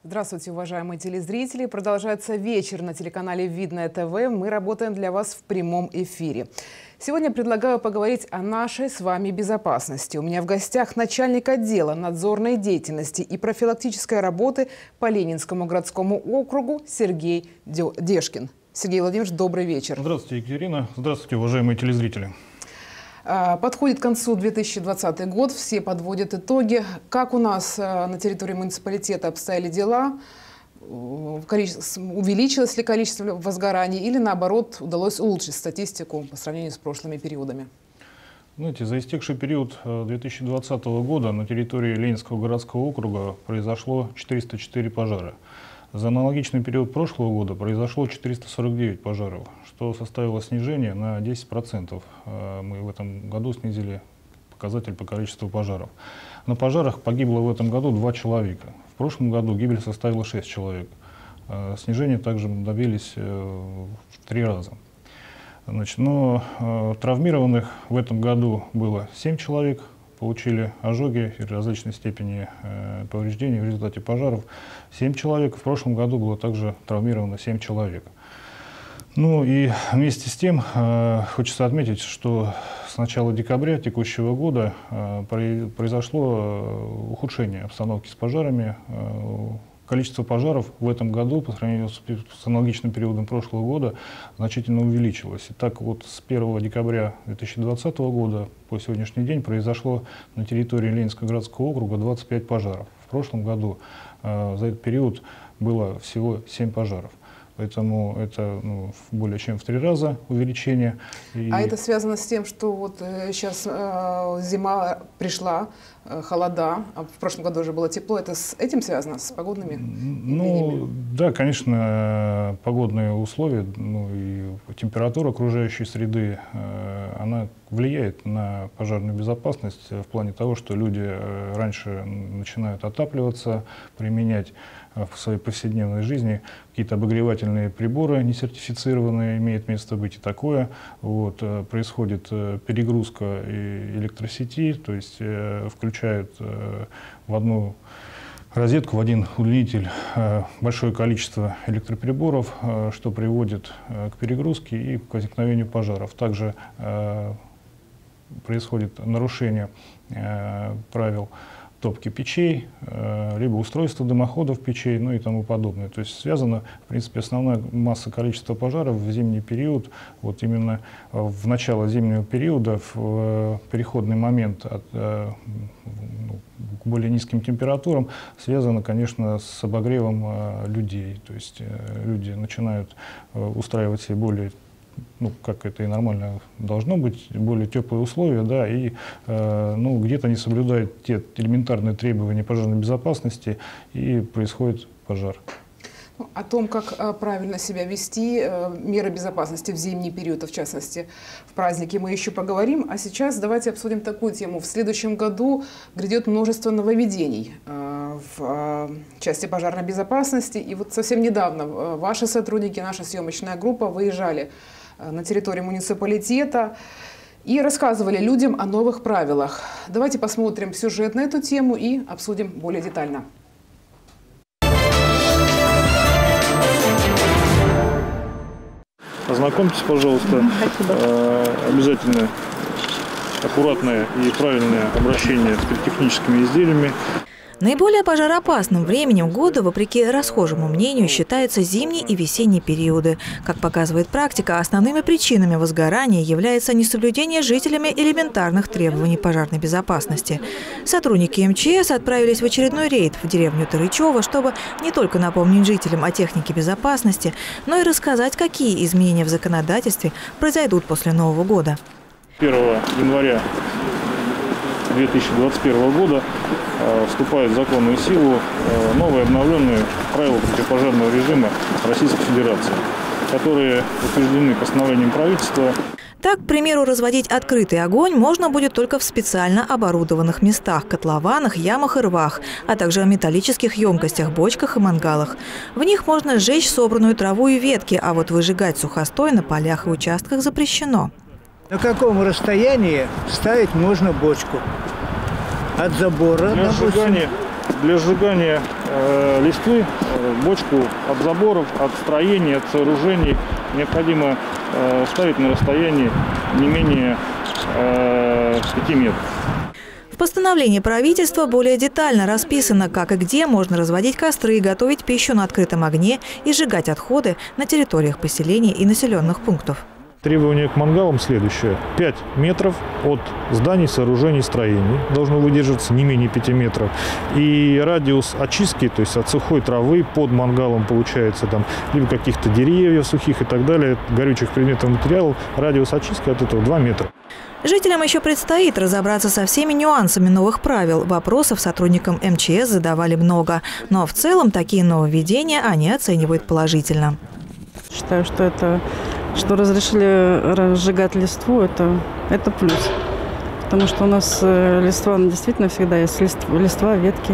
Здравствуйте, уважаемые телезрители. Продолжается вечер на телеканале «Видное ТВ». Мы работаем для вас в прямом эфире. Сегодня предлагаю поговорить о нашей с вами безопасности. У меня в гостях начальник отдела надзорной деятельности и профилактической работы по Ленинскому городскому округу Сергей Дешкин. Сергей Владимирович, добрый вечер. Здравствуйте, Екатерина. Здравствуйте, уважаемые телезрители. Подходит к концу 2020 год, все подводят итоги. Как у нас на территории муниципалитета обстояли дела? Увеличилось ли количество возгораний или, наоборот, удалось улучшить статистику по сравнению с прошлыми периодами? Знаете, за истекший период 2020 года на территории Ленинского городского округа произошло 404 пожара. За аналогичный период прошлого года произошло 449 пожаров, что составило снижение на 10%. Мы в этом году снизили показатель по количеству пожаров. На пожарах погибло в этом году 2 человека. В прошлом году гибель составила 6 человек. Снижение также мы добились в 3 раза. Но травмированных в этом году было 7 человек. Получили ожоги и различной степени повреждений в результате пожаров 7 человек. В прошлом году было также травмировано 7 человек. Ну и вместе с тем хочется отметить, что с начала декабря текущего года произошло ухудшение обстановки с пожарами. Количество пожаров в этом году по сравнению с аналогичным периодом прошлого года значительно увеличилось. Итак, вот с 1 декабря 2020 года по сегодняшний день произошло на территории Ленинского городского округа 25 пожаров. В прошлом году за этот период было всего 7 пожаров. Поэтому это более чем в 3 раза увеличение. А это связано с тем, что вот сейчас зима пришла, холода, а в прошлом году уже было тепло. Это с этим связано, с погодными явлениями? Да, конечно, погодные условия, и температура окружающей среды, она влияет на пожарную безопасность в плане того, что люди раньше начинают отапливаться, применять в своей повседневной жизни какие-то обогревательные приборы несертифицированные, имеет место быть и такое. Происходит перегрузка электросети, то есть включают в одну розетку, в один удлинитель большое количество электроприборов, что приводит к перегрузке и к возникновению пожаров. Также происходит нарушение правил топки печей, либо устройства дымоходов печей, и тому подобное. То есть связано, в принципе, основная масса количества пожаров в зимний период, вот именно в начало зимнего периода, в переходный момент к более низким температурам, связано, конечно, с обогревом людей. То есть люди начинают устраивать себе более, как это и нормально должно быть, более теплые условия, да, и где-то не соблюдают те элементарные требования пожарной безопасности, и происходит пожар. О том, как правильно себя вести, меры безопасности в зимний период, в частности, в праздники, мы еще поговорим. А сейчас давайте обсудим такую тему. В следующем году грядет множество нововведений в части пожарной безопасности. И вот совсем недавно ваши сотрудники, наша съемочная группа выезжали на территорию муниципалитета и рассказывали людям о новых правилах. Давайте посмотрим сюжет на эту тему и обсудим более детально. Ознакомьтесь, пожалуйста. Обязательно аккуратное и правильное обращение с пиротехническими изделиями. Наиболее пожароопасным временем года, вопреки расхожему мнению, считаются зимний и весенний периоды. Как показывает практика, основными причинами возгорания является несоблюдение жителями элементарных требований пожарной безопасности. Сотрудники МЧС отправились в очередной рейд в деревню Тарычево, чтобы не только напомнить жителям о технике безопасности, но и рассказать, какие изменения в законодательстве произойдут после Нового года. 1 января 2021 года вступают в законную силу новые обновленные правила противопожарного режима Российской Федерации, которые утверждены постановлением правительства. Так, к примеру, разводить открытый огонь можно будет только в специально оборудованных местах – котлованах, ямах и рвах, а также металлических емкостях, бочках и мангалах. В них можно сжечь собранную траву и ветки, а вот выжигать сухостой на полях и участках запрещено. На каком расстоянии ставить можно бочку? От забора? Для сжигания листвы, бочку от заборов, от строений, от сооружений необходимо ставить на расстоянии не менее 5 метров. В постановлении правительства более детально расписано, как и где можно разводить костры, готовить пищу на открытом огне и сжигать отходы на территориях поселений и населенных пунктов. Требования к мангалам следующее. 5 метров от зданий, сооружений, строений должно выдерживаться не менее 5 метров. И радиус очистки, то есть от сухой травы под мангалом получается там либо каких-то деревьев сухих и так далее, горючих предметов, материалов, радиус очистки от этого 2 метра. Жителям еще предстоит разобраться со всеми нюансами новых правил. Вопросов сотрудникам МЧС задавали много. Но в целом такие нововведения они оценивают положительно. Считаю, что разрешили разжигать листву, это плюс. Потому что у нас листва действительно всегда есть. Листва, ветки.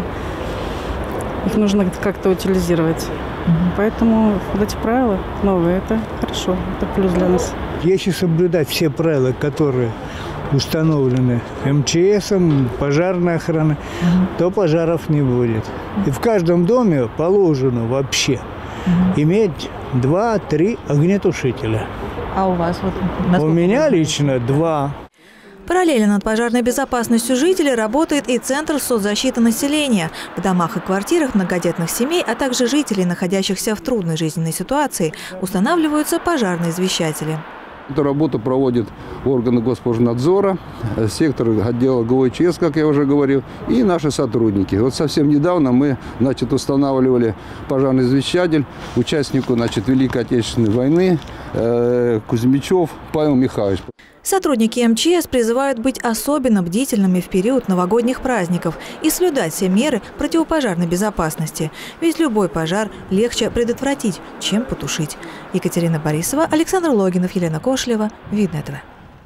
Их нужно как-то утилизировать. Поэтому вот эти правила новые, это хорошо, это плюс для нас. Если соблюдать все правила, которые установлены МЧСом, пожарной охраной, то пожаров не будет. И в каждом доме положено вообще иметь 2-3 огнетушителя. А у вас? У меня лично 2. Параллельно над пожарной безопасностью жителей работает и Центр соцзащиты населения. В домах и квартирах многодетных семей, а также жителей, находящихся в трудной жизненной ситуации, устанавливаются пожарные извещатели. Эту работу проводят органы Госпожнадзора, сектор отдела ГОЧС, как я уже говорил, и наши сотрудники. Вот совсем недавно мы устанавливали пожарный извещатель участнику Великой Отечественной войны Кузьмичев Павел Михайлович. Сотрудники МЧС призывают быть особенно бдительными в период новогодних праздников и соблюдать все меры противопожарной безопасности. Ведь любой пожар легче предотвратить, чем потушить. Екатерина Борисова, Александр Логинов, Елена Кошлева. Видное ТВ.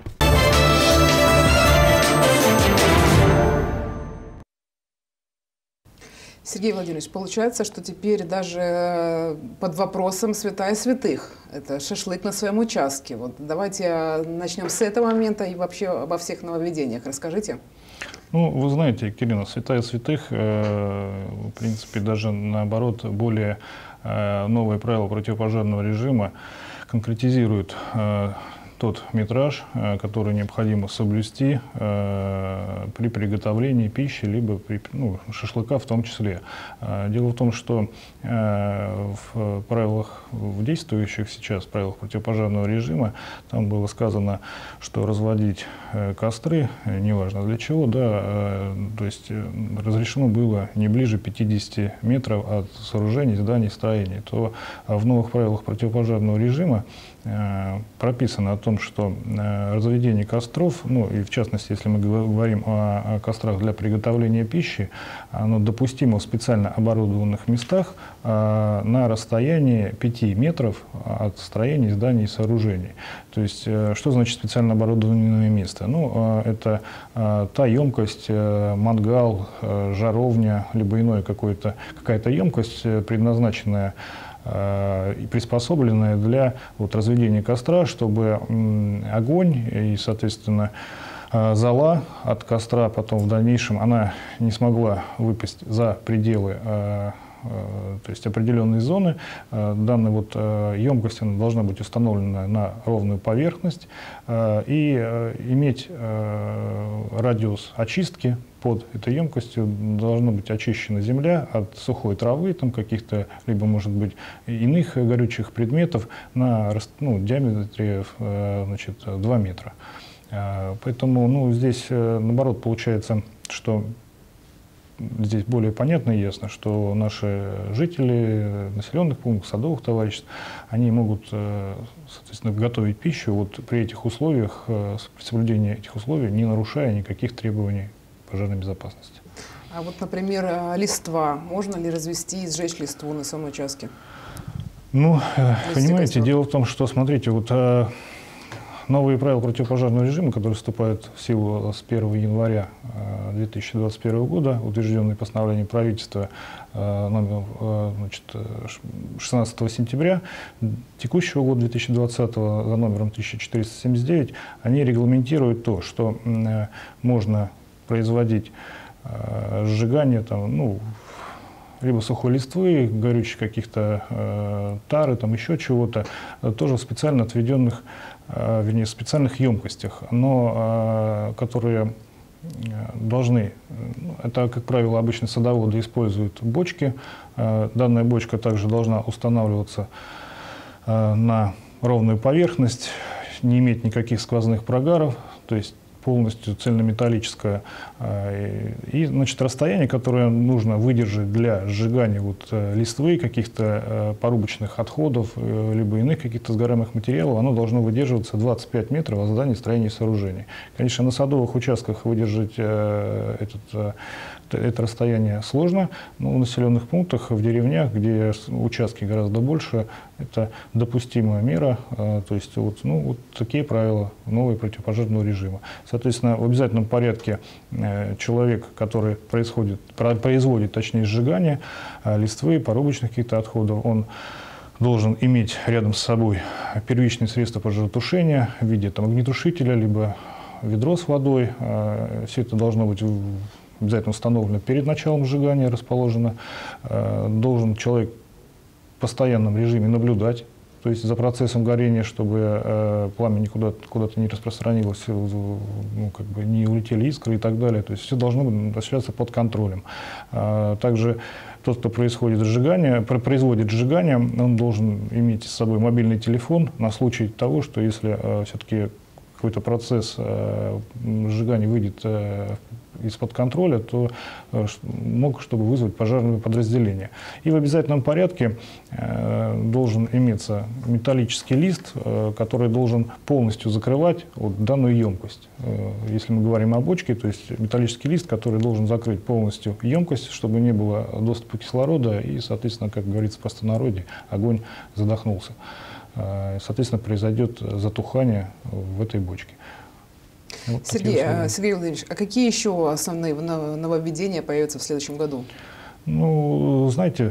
Сергей Владимирович, получается, что теперь даже под вопросом святая святых. Это шашлык на своем участке. Вот давайте начнем с этого момента и вообще обо всех нововведениях. Расскажите. Ну, вы знаете, Екатерина, святая святых, в принципе, даже наоборот, более новые правила противопожарного режима конкретизируют тот метраж, который необходимо соблюсти при приготовлении пищи, либо при шашлыка в том числе. Дело в том, что в правилах, в действующих сейчас правилах противопожарного режима, там было сказано, что разводить костры, неважно для чего, да, то есть разрешено было не ближе 50 метров от сооружений, зданий, строений. То в новых правилах противопожарного режима прописано о том, что разведение костров, ну и в частности, если мы говорим о кострах для приготовления пищи, оно допустимо в специально оборудованных местах на расстоянии 5 метров от строений, зданий и сооружений. То есть, что значит специально оборудованное место? Ну, это та емкость, мангал, жаровня, либо иное какая-то емкость, предназначенная и приспособленная для разведения костра, чтобы огонь и, соответственно, зола от костра потом в дальнейшем она не смогла выпасть за пределы, то есть определенные зоны. Данная емкость она должна быть установлена на ровную поверхность и иметь радиус очистки. Под этой емкостью должна быть очищена земля от сухой травы, там каких-то, либо, может быть, иных горючих предметов на диаметре 2 метра. Поэтому здесь, наоборот, получается, что здесь более понятно и ясно, что наши жители населенных пунктов, садовых товариществ, они могут, соответственно, готовить пищу при этих условиях, при соблюдении этих условий, не нарушая никаких требований пожарной безопасности. А например, листва. Можно ли развести и сжечь листву на самом участке? Ну, понимаете, дело в том, что, смотрите, новые правила противопожарного режима, которые вступают в силу с 1 января 2021 года, утвержденные постановлением правительства номер 16 сентября текущего года 2020 за номером 1479, они регламентируют то, что можно производить сжигание либо сухой листвы, горючих каких-то тары, там еще чего-то, тоже в специально отведенных, вернее, специальных емкостях, но которые должны, это, как правило, обычно садоводы используют бочки. Данная бочка также должна устанавливаться на ровную поверхность, не иметь никаких сквозных прогаров, то есть полностью цельнометаллическая. И, значит, расстояние, которое нужно выдержать для сжигания листвы, каких-то порубочных отходов, либо иных каких-то сгораемых материалов, оно должно выдерживаться 25 метров от здания, строения и сооружений. Конечно, на садовых участках выдержать это расстояние сложно, но в населенных пунктах, в деревнях, где участки гораздо больше, это допустимая мера. То есть такие правила нового противопожарного режима. Соответственно, в обязательном порядке человек, который производит, точнее, сжигание листвы, порубочных каких-то отходов, он должен иметь рядом с собой первичные средства пожаротушения в виде огнетушителя, либо ведро с водой. Все это должно быть обязательно установлено перед началом сжигания, расположено. Должен человек в постоянном режиме наблюдать, то есть за процессом горения, чтобы пламя куда-то не распространилось, не улетели искры и так далее. То есть все должно осуществляться под контролем. Также тот, кто производит сжигание, он должен иметь с собой мобильный телефон на случай того, что если все-таки какой-то процесс сжигания выйдет из-под контроля, то чтобы вызвать пожарные подразделения. И в обязательном порядке должен иметься металлический лист, который должен полностью закрывать данную емкость. Если мы говорим о бочке, то есть металлический лист, который должен закрыть полностью емкость, чтобы не было доступа кислорода и, соответственно, как говорится в простонародье, огонь задохнулся. Соответственно, произойдет затухание в этой бочке. Сергей Владимирович, а какие еще основные нововведения появятся в следующем году? Знаете,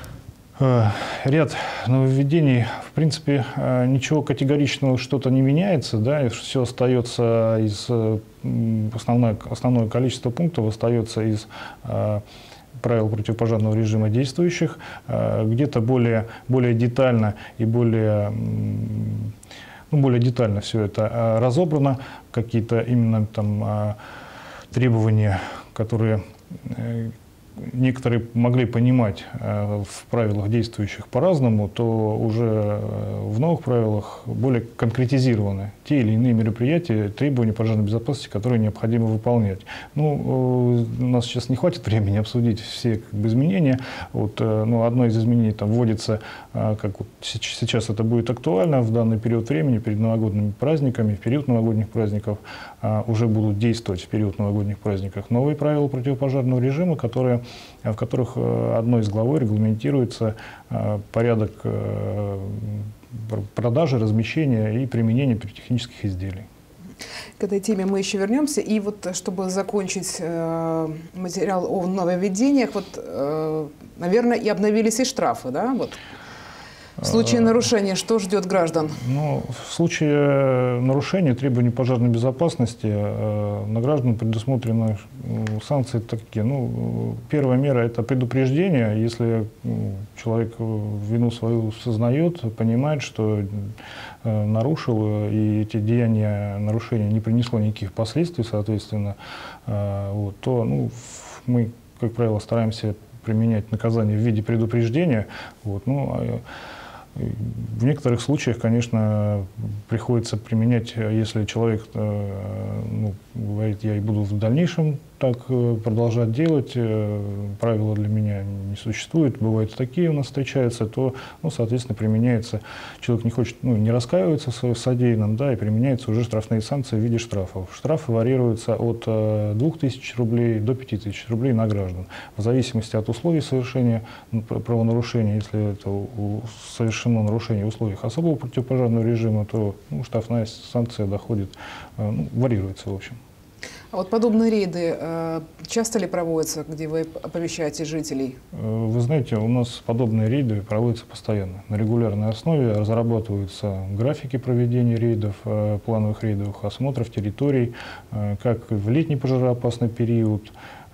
ряд нововведений, в принципе, ничего категоричного, что-то не меняется, да, и все остается основное количество пунктов остается из правил противопожарного режима действующих, где-то более детально и более детально все это разобрано, какие-то именно там требования, которые некоторые могли понимать в правилах действующих по-разному, то уже в новых правилах более конкретизированы те или иные мероприятия, требования пожарной безопасности, которые необходимо выполнять. У нас сейчас не хватит времени обсудить все изменения. Одно из изменений вводится, как сейчас это будет актуально, в данный период времени, перед новогодними праздниками, в период новогодних праздников уже будут действовать в период новогодних праздников новые правила противопожарного режима, в которых одной из главой регламентируется порядок продажи, размещения и применения пиротехнических изделий. К этой теме мы еще вернемся. И чтобы закончить материал о нововведениях, наверное, и обновились и штрафы, да? В случае нарушения что ждет граждан? В случае нарушения требований пожарной безопасности на граждан предусмотрены санкции такие. Первая мера – это предупреждение. Если человек вину свою сознает, понимает, что нарушил, и эти деяния, нарушения не принесло никаких последствий, соответственно, то мы, как правило, стараемся применять наказание в виде предупреждения. В некоторых случаях, конечно, приходится применять, если человек говорит, я и буду в дальнейшем так продолжать делать, правила для меня не существуют, бывают такие у нас встречаются, то, соответственно, применяется, человек не хочет, не раскаивается в содеянном, да, и применяются уже штрафные санкции в виде штрафов. Штрафы варьируются от 2000 рублей до 5000 рублей на граждан, в зависимости от условий совершения правонарушения. Если это совершено нарушение в условиях особого противопожарного режима, то штрафная санкция доходит, варьируется, в общем. А подобные рейды часто ли проводятся, где вы оповещаете жителей? Вы знаете, у нас подобные рейды проводятся постоянно. На регулярной основе разрабатываются графики проведения рейдов, плановых рейдовых осмотров территорий, как в летний пожароопасный период,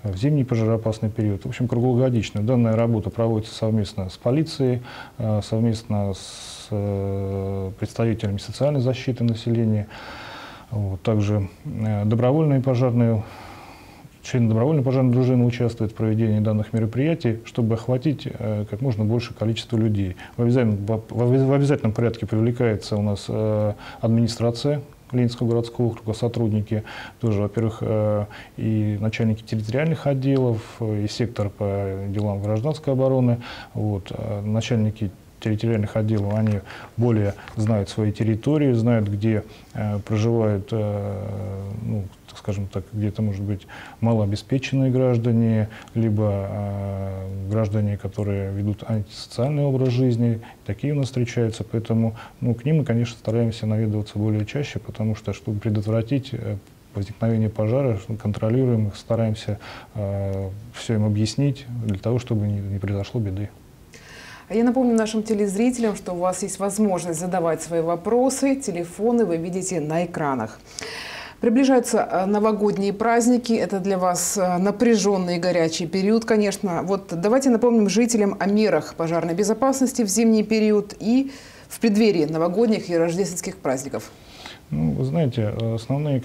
в зимний пожароопасный период. В общем, круглогодично. Данная работа проводится совместно с полицией, совместно с представителями социальной защиты населения. Вот. Также члены добровольной пожарной дружины участвуют в проведении данных мероприятий, чтобы охватить как можно больше количество людей. В обязательном порядке привлекается у нас администрация Ленинского городского округа, сотрудники тоже, во-первых, и начальники территориальных отделов, и сектор по делам гражданской обороны, вот, начальники территориальных отделов, они более знают свои территории, знают, где проживают, ну, скажем так, где-то, может быть, малообеспеченные граждане, либо граждане, которые ведут антисоциальный образ жизни. Такие у нас встречаются, поэтому к ним мы, конечно, стараемся наведываться более чаще, потому что, чтобы предотвратить возникновение пожара, контролируем их, стараемся все им объяснить, для того, чтобы не произошло беды. Я напомню нашим телезрителям, что у вас есть возможность задавать свои вопросы. Телефоны вы видите на экранах. Приближаются новогодние праздники. Это для вас напряженный и горячий период, конечно. Вот давайте напомним жителям о мерах пожарной безопасности в зимний период и в преддверии новогодних и рождественских праздников. Ну, вы знаете, основные,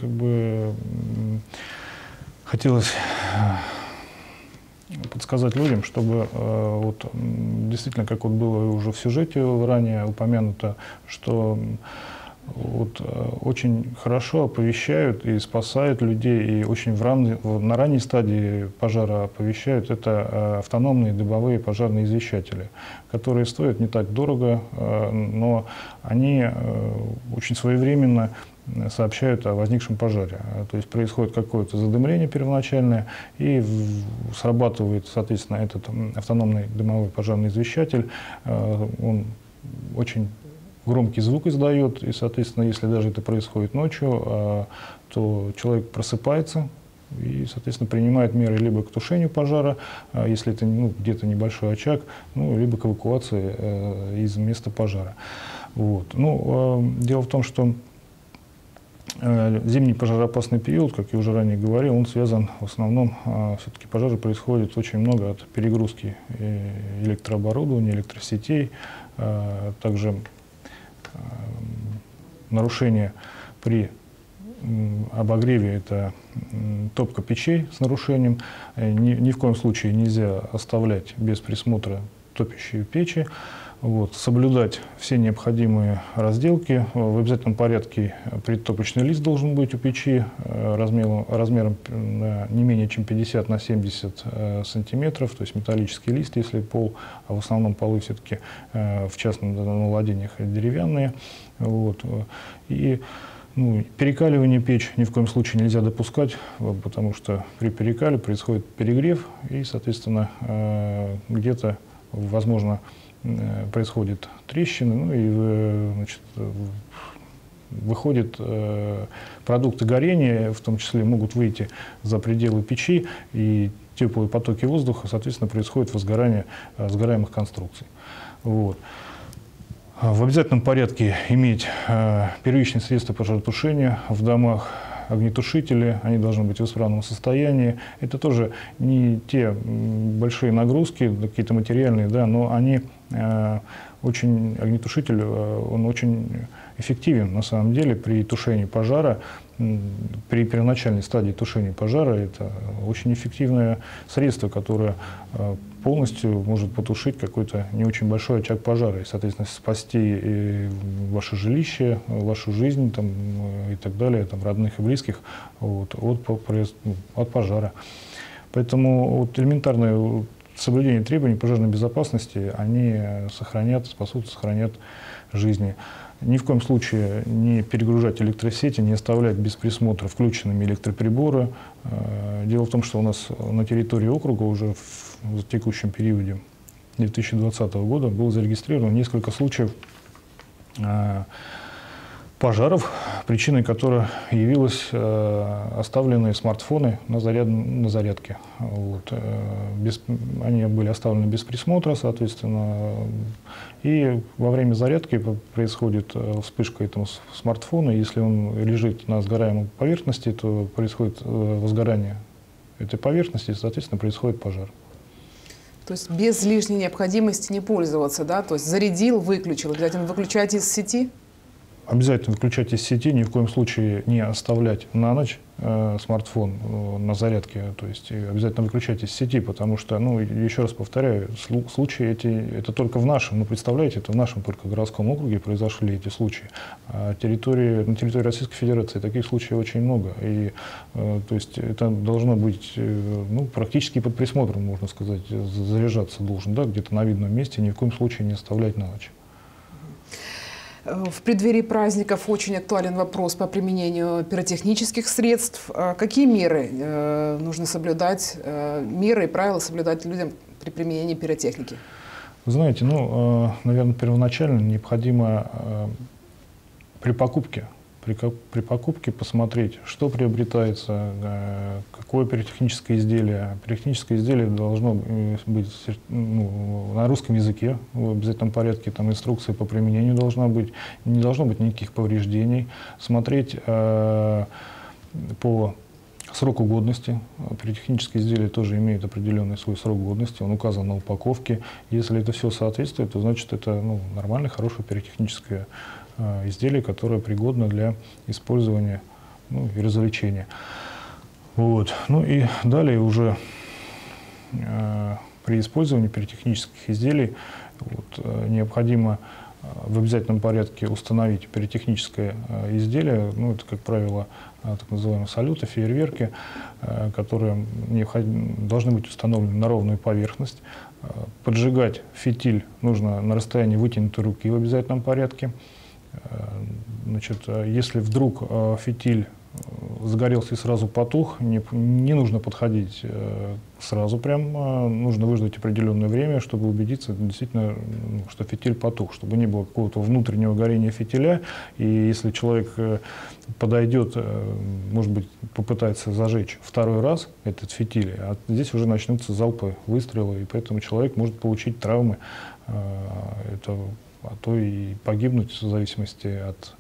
хотелось подсказать людям, чтобы вот, действительно, как вот было уже в сюжете ранее упомянуто, что вот, очень хорошо оповещают и спасают людей, и очень на ранней стадии пожара оповещают. Это автономные дымовые пожарные извещатели, которые стоят не так дорого, но они очень своевременно сообщают о возникшем пожаре. То есть происходит какое-то задымление первоначальное, и срабатывает, соответственно, этот автономный дымовой пожарный извещатель. Он очень громкий звук издает, и, соответственно, если даже это происходит ночью, то человек просыпается и, соответственно, принимает меры либо к тушению пожара, если это где-то небольшой очаг, либо к эвакуации из места пожара. Вот. Дело в том, что зимний пожароопасный период, как я уже ранее говорил, он связан в основном, все-таки пожары происходят очень много от перегрузки электрооборудования, электросетей, также нарушения при обогреве, это топка печей с нарушением. Ни в коем случае нельзя оставлять без присмотра топящие печи. Вот, соблюдать все необходимые разделки. В обязательном порядке предтопочный лист должен быть у печи размером не менее чем 50 на 70 сантиметров, то есть металлический лист, если пол, а в основном полы все-таки в частных владениях деревянные. Вот. И перекаливание печь ни в коем случае нельзя допускать, потому что при перекале происходит перегрев, и, соответственно, где-то, возможно, происходят трещины, и, значит, выходят продукты горения, в том числе могут выйти за пределы печи, и теплые потоки воздуха, соответственно, происходит возгорание сгораемых конструкций. Вот. В обязательном порядке иметь первичные средства пожаротушения в домах, огнетушители, они должны быть в исправном состоянии. Это тоже не те большие нагрузки, какие-то материальные, да, но они огнетушитель, он очень эффективен на самом деле при тушении пожара. При первоначальной стадии тушения пожара это очень эффективное средство, которое полностью может потушить какой-то не очень большой очаг пожара и, соответственно, спасти ваше жилище, вашу жизнь там, и так далее, там, родных и близких от пожара. Поэтому вот элементарное соблюдение требований пожарной безопасности, они спасут, сохранят жизни. Ни в коем случае не перегружать электросети, не оставлять без присмотра включенными электроприборы. Дело в том, что у нас на территории округа уже в текущем периоде 2020 года было зарегистрировано несколько случаев пожаров, причиной которых явились оставленные смартфоны на зарядке. Вот. Они были оставлены без присмотра, соответственно, и во время зарядки происходит вспышка этого смартфона. Если он лежит на сгораемой поверхности, то происходит возгорание этой поверхности, и, соответственно, происходит пожар. То есть без лишней необходимости не пользоваться, да? То есть зарядил, выключил, обязательно выключать из сети? Обязательно выключать из сети, ни в коем случае не оставлять на ночь смартфон на зарядке, то есть обязательно выключать из сети, потому что, ну, еще раз повторяю, случаи эти, это только в нашем, ну, представляете, это в нашем только городском округе произошли эти случаи. А на территории Российской Федерации таких случаев очень много, и, то есть это должно быть, ну, практически под присмотром, можно сказать, заряжаться должен, да, где-то на видном месте, ни в коем случае не оставлять на ночь. В преддверии праздников очень актуален вопрос по применению пиротехнических средств. Какие меры нужно соблюдать, меры и правила соблюдать людям при применении пиротехники? Вы знаете, ну, наверное, первоначально необходимо при покупке посмотреть, что приобретается, какое пиротехническое изделие. Пиротехническое изделие должно быть, ну, на русском языке в обязательном порядке, там инструкция по применению должна быть, не должно быть никаких повреждений. Смотреть по сроку годности. Пиротехнические изделия тоже имеют определенный свой срок годности, он указан на упаковке. Если это все соответствует, то значит это, ну, нормальное, хорошее пиротехническое изделие, которое пригодно для использования, ну, и развлечения. Вот. Ну и далее уже при использовании пиротехнических изделий необходимо в обязательном порядке установить пиротехническое изделие, ну, это, как правило, так называемые салюты, фейерверки, которые должны быть установлены на ровную поверхность. Поджигать фитиль нужно на расстоянии вытянутой руки в обязательном порядке. Значит, если вдруг фитиль загорелся и сразу потух, не нужно подходить сразу прям, нужно выждать определенное время, чтобы убедиться действительно, что фитиль потух, чтобы не было какого-то внутреннего горения фитиля, и если человек подойдет, может быть, попытается зажечь второй раз этот фитиль, а здесь уже начнутся залпы, выстрелы, и поэтому человек может получить травмы, а то и погибнуть в зависимости от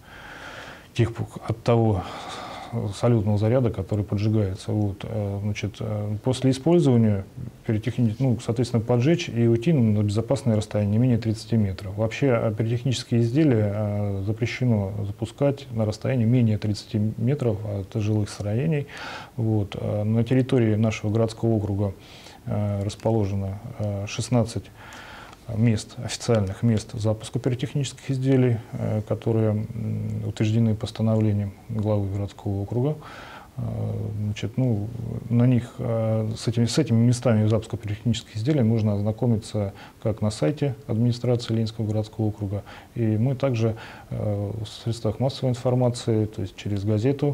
того салютного заряда, который поджигается. Вот. Значит, после использования соответственно, поджечь и уйти на безопасное расстояние, не менее 30 метров. Вообще пиротехнические изделия запрещено запускать на расстоянии менее 30 метров от жилых строений. Вот. На территории нашего городского округа расположено 16 официальных мест запуска пиротехнических изделий, которые утверждены постановлением главы городского округа. Значит, ну, на них, с этими местами запуска пиротехнических изделий можно ознакомиться как на сайте администрации Ленинского городского округа, и мы также в средствах массовой информации, то есть через газету,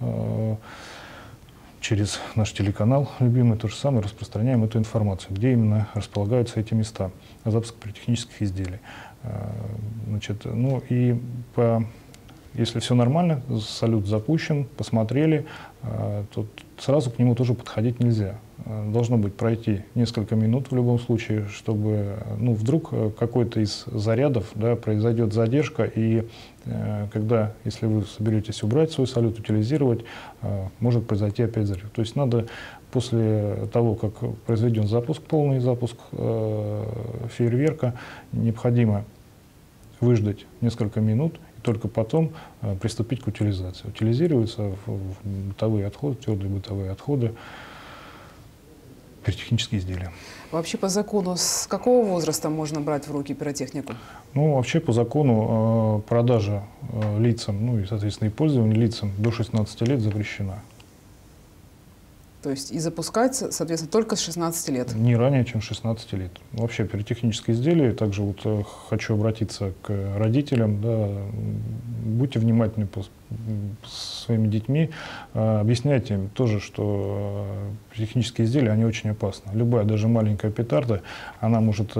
через наш телеканал любимый, то же самое распространяем эту информацию, где именно располагаются эти места запуска пиротехнических изделий. Значит, ну и если все нормально, салют запущен, посмотрели, то сразу к нему тоже подходить нельзя. Должно быть пройти несколько минут в любом случае, чтобы, ну, вдруг какой-то из зарядов, да, произойдет задержка, и если вы соберетесь убрать свой салют, утилизировать, может произойти опять взрыв. То есть надо после того, как произведен запуск, полный запуск фейерверка, необходимо выждать несколько минут, только потом приступить к утилизации. Утилизируются в бытовые отходы, твердые бытовые отходы, пиротехнические изделия. Вообще по закону с какого возраста можно брать в руки пиротехнику? Ну, вообще по закону продажа лицам, ну и, соответственно, и пользование лицам до 16 лет запрещена. То есть и запускать, соответственно, только с 16 лет? Не ранее, чем 16 лет. Вообще пиротехнические изделия, также вот хочу обратиться к родителям, да, будьте внимательны с своими детьми, объясняйте им тоже, что пиротехнические изделия, они очень опасны. Любая, даже маленькая петарда, она может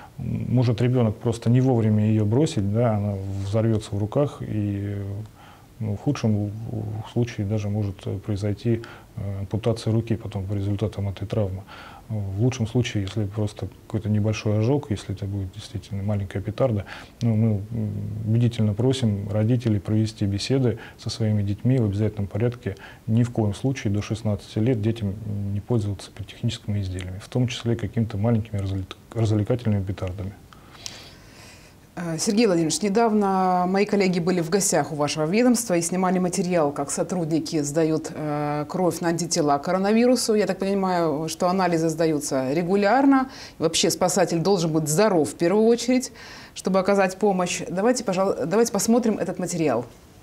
ребенок просто не вовремя ее бросить, да, она взорвется в руках, и Ну, в худшем случае даже может произойти ампутация руки потом по результатам этой травмы. В лучшем случае, если просто какой-то небольшой ожог, если это будет действительно маленькая петарда, ну, мы убедительно просим родителей провести беседы со своими детьми в обязательном порядке. Ни в коем случае до 16 лет детям не пользоваться пиротехническими изделиями, в том числе какими-то маленькими развлекательными петардами. Сергей Владимирович, недавно мои коллеги были в гостях у вашего ведомства и снимали материал, как сотрудники сдают кровь на антитела к коронавирусу. Я так понимаю, что анализы сдаются регулярно. Вообще спасатель должен быть здоров в первую очередь, чтобы оказать помощь. Давайте, пожалуйста, давайте посмотрим этот материал.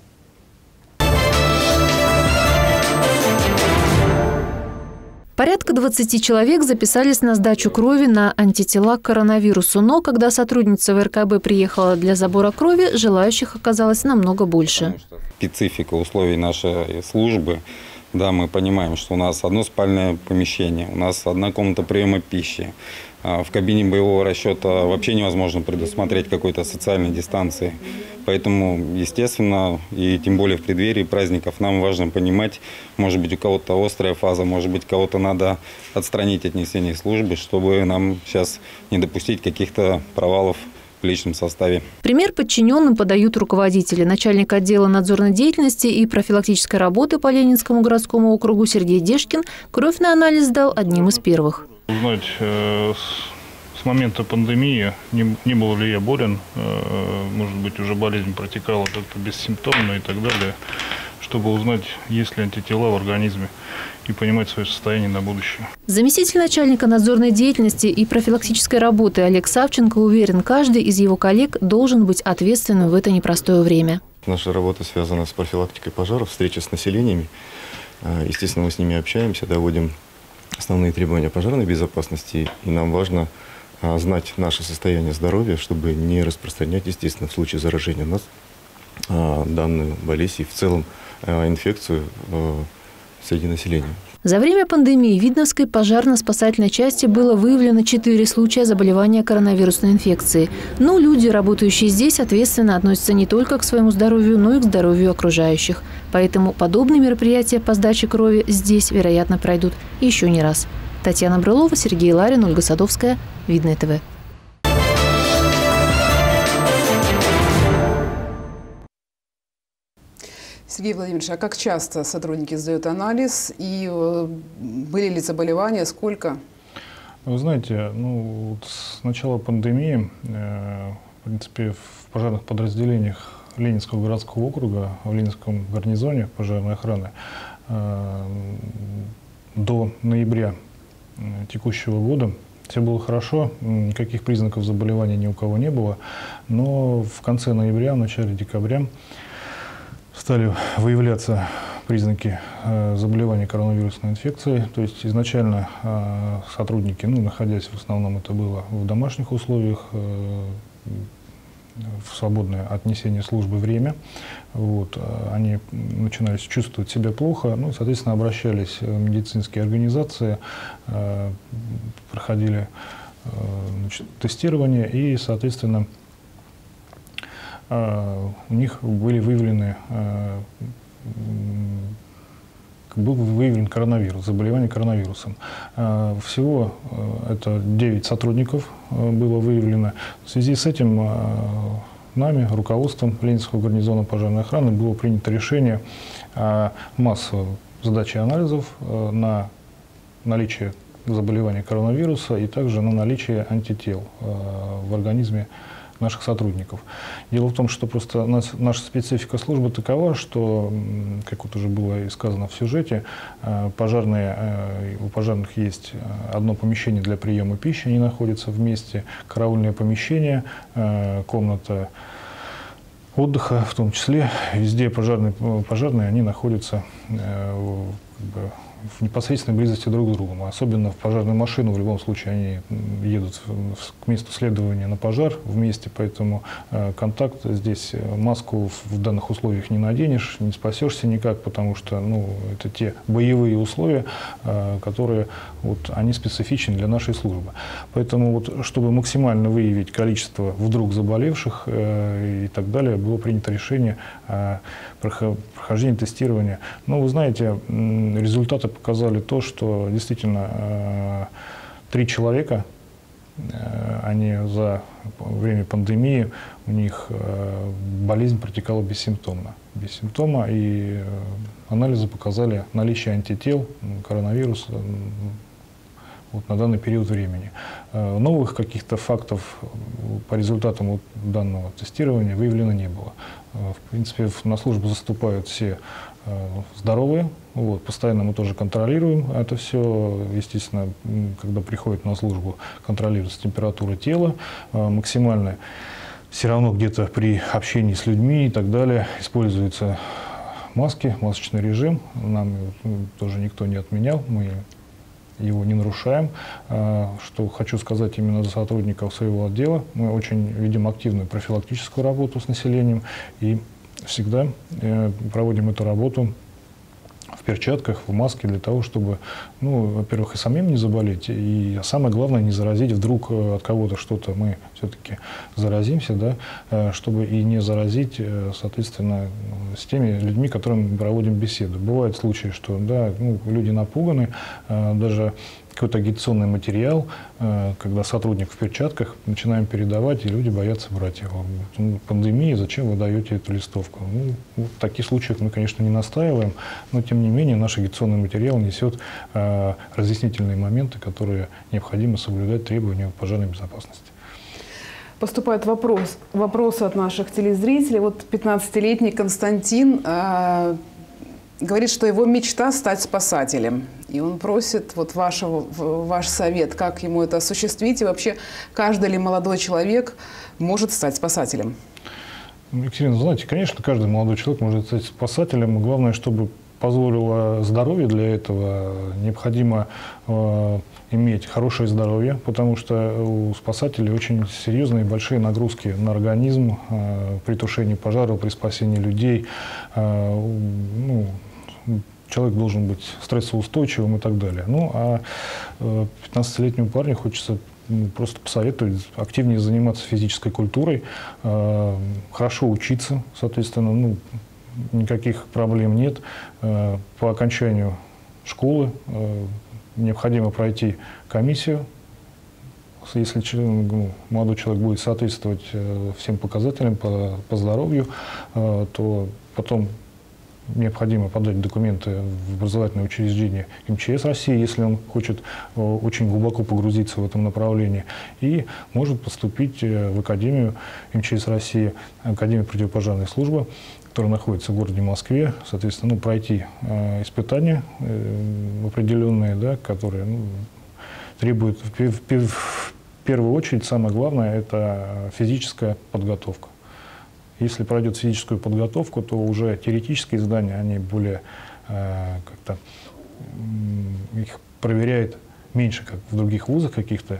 Порядка 20 человек записались на сдачу крови на антитела к коронавирусу. Но когда сотрудница ВРКБ приехала для забора крови, желающих оказалось намного больше. Специфика условий нашей службы. Да, мы понимаем, что у нас одно спальное помещение, у нас одна комната приема пищи. В кабине боевого расчета вообще невозможно предусмотреть какой-то социальной дистанции. Поэтому, естественно, и тем более в преддверии праздников, нам важно понимать, может быть, у кого-то острая фаза, может быть, кого-то надо отстранить от несения службы, чтобы нам сейчас не допустить каких-то провалов в личном составе. Пример подчиненным подают руководители. Начальник отдела надзорной деятельности и профилактической работы по Ленинскому городскому округу Сергей Дешкин кровь на анализ сдал одним из первых. Узнать с момента пандемии, не был ли я болен, может быть, уже болезнь протекала как-то бессимптомно и так далее, чтобы узнать, есть ли антитела в организме и понимать свое состояние на будущее. Заместитель начальника надзорной деятельности и профилактической работы Олег Савченко уверен, каждый из его коллег должен быть ответственным в это непростое время. Наша работа связана с профилактикой пожаров, встреча с населениями. Естественно, мы с ними общаемся, доводим основные требования пожарной безопасности, и нам важно знать наше состояние здоровья, чтобы не распространять, естественно, в случае заражения нас данную болезнь и в целом инфекцию среди населения. За время пандемии в Видновской пожарно-спасательной части было выявлено 4 случая заболевания коронавирусной инфекцией. Но люди, работающие здесь, ответственно относятся не только к своему здоровью, но и к здоровью окружающих. Поэтому подобные мероприятия по сдаче крови здесь, вероятно, пройдут еще не раз. Татьяна Брылова, Сергей Ларин, Ольга Садовская, Видное ТВ. Сергей Владимирович, а как часто сотрудники сдают анализ и были ли заболевания, сколько? Вы знаете, ну, вот с начала пандемии, в принципе, в пожарных подразделениях Ленинского городского округа, в Ленинском гарнизоне пожарной охраны до ноября текущего года все было хорошо, никаких признаков заболевания ни у кого не было, но в конце ноября, в начале декабря стали выявляться признаки заболевания коронавирусной инфекцией. То есть изначально сотрудники, находясь в основном это было в домашних условиях, в свободное от несения службы время, они начинали чувствовать себя плохо, соответственно, обращались в медицинские организации, проходили тестирование и, соответственно, у них были выявлены, был выявлен коронавирус, заболевание коронавирусом. Всего это 9 сотрудников было выявлено. В связи с этим нами, руководством Ленинского гарнизона пожарной охраны, было принято решение о массовой сдаче анализов на наличие заболевания коронавируса и также на наличие антител в организме наших сотрудников. Дело в том, что просто наша специфика службы такова, что, как вот уже было и сказано в сюжете, у пожарных есть одно помещение для приема пищи, они находятся вместе, караульное помещение, комната отдыха, в том числе, везде пожарные они находятся в непосредственной близости друг к другу. Особенно в пожарную машину, в любом случае, они едут к месту следования на пожар вместе, поэтому контакт здесь, маску в данных условиях не наденешь, не спасешься никак, потому что это те боевые условия, которые они специфичны для нашей службы. Поэтому чтобы максимально выявить количество вдруг заболевших и так далее, было принято решение о прохождении тестирования. Но вы знаете, результаты показали то, что действительно 3 человека, они за время пандемии, у них болезнь протекала бессимптомно. И анализы показали наличие антител, коронавируса на данный период времени. Новых каких-то фактов по результатам данного тестирования выявлено не было. В принципе, на службу заступают все здоровые. Постоянно мы тоже контролируем это все. Естественно, когда приходят на службу, контролируется температура тела максимальная. Все равно где-то при общении с людьми и так далее используются маски, масочный режим. Нам тоже никто не отменял, мы его не нарушаем. Что хочу сказать именно за сотрудников своего отдела. Мы очень ведем активную профилактическую работу с населением и всегда проводим эту работу в перчатках, в маске, для того, чтобы, во-первых, и самим не заболеть, и самое главное, не заразить вдруг от кого-то что-то, мы все-таки заразимся, да, чтобы и не заразить, соответственно, с теми людьми, которыми мы проводим беседу. Бывают случаи, что, да, люди напуганы, даже какой-то агитационный материал, когда сотрудник в перчатках, начинаем передавать, и люди боятся брать его. Пандемия, зачем вы даете эту листовку? В таких случаях мы, конечно, не настаиваем, но, тем не менее, наш агитационный материал несет разъяснительные моменты, которые необходимо соблюдать требования пожарной безопасности. Поступает вопрос от наших телезрителей. 15-летний Константин говорит, что его мечта – стать спасателем. И он просит ваш совет, как ему это осуществить. И вообще, каждый ли молодой человек может стать спасателем? Екатерина, знаете, конечно, каждый молодой человек может стать спасателем. Главное, чтобы позволило здоровье для этого. Необходимо иметь хорошее здоровье, потому что у спасателей очень серьезные и большие нагрузки на организм при тушении пожаров, при спасении людей. Человек должен быть стрессоустойчивым и так далее. А 15-летнему парню хочется просто посоветовать активнее заниматься физической культурой, хорошо учиться, соответственно, никаких проблем нет. По окончанию школы необходимо пройти комиссию. Если молодой человек будет соответствовать всем показателям по здоровью, то потом необходимо подать документы в образовательное учреждение МЧС России, если он хочет очень глубоко погрузиться в этом направлении, и может поступить в Академию МЧС России, Академию противопожарной службы, которая находится в городе Москве, соответственно, пройти испытания определенные, да, которые требуют, в первую очередь, самое главное, это физическая подготовка. Если пройдет физическую подготовку, то уже теоретические знания, они более как-то их проверяют меньше, как в других вузах каких-то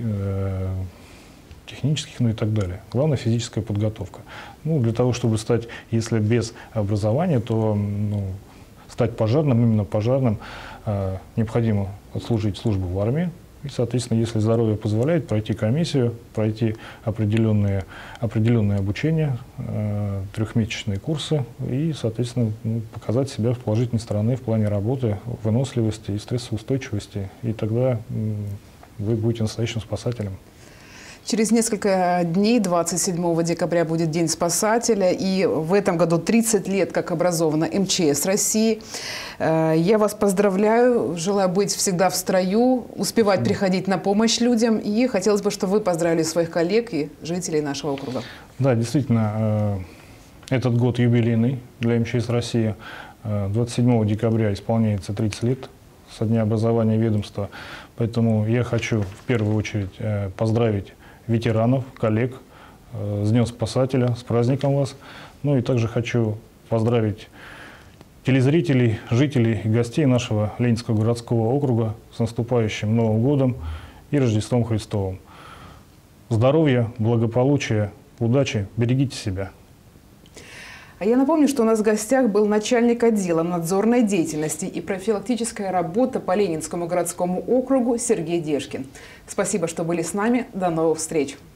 технических, и так далее. Главное физическая подготовка. Для того, чтобы стать, если без образования, то стать пожарным, именно пожарным, необходимо отслужить службу в армии. И, соответственно, если здоровье позволяет, пройти комиссию, пройти определенное обучение, 3-месячные курсы и, соответственно, показать себя с положительной стороны в плане работы, выносливости и стрессоустойчивости. И тогда вы будете настоящим спасателем. Через несколько дней, 27 декабря, будет День спасателя. И в этом году 30 лет, как образована МЧС России. Я вас поздравляю, желаю быть всегда в строю, успевать приходить на помощь людям. И хотелось бы, чтобы вы поздравили своих коллег и жителей нашего округа. Да, действительно, этот год юбилейный для МЧС России. 27 декабря исполняется 30 лет со дня образования ведомства. Поэтому я хочу в первую очередь поздравить ветеранов, коллег с Днем спасателя, с праздником вас. И также хочу поздравить телезрителей, жителей и гостей нашего Ленинского городского округа с наступающим Новым годом и Рождеством Христовым. Здоровья, благополучия, удачи, берегите себя. А я напомню, что у нас в гостях был начальник отдела надзорной деятельности и профилактическая работа по Ленинскому городскому округу Сергей Дешкин. Спасибо, что были с нами. До новых встреч.